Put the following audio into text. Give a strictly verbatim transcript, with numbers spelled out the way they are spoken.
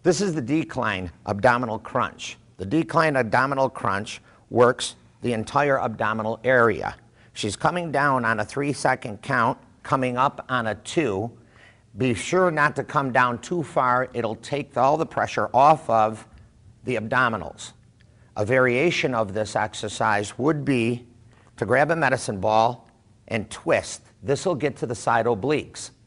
This is the decline abdominal crunch. The decline abdominal crunch works the entire abdominal area. She's coming down on a three second count, coming up on a two. Be sure not to come down too far. It'll take all the pressure off of the abdominals. A variation of this exercise would be to grab a medicine ball and twist. This will get to the side obliques.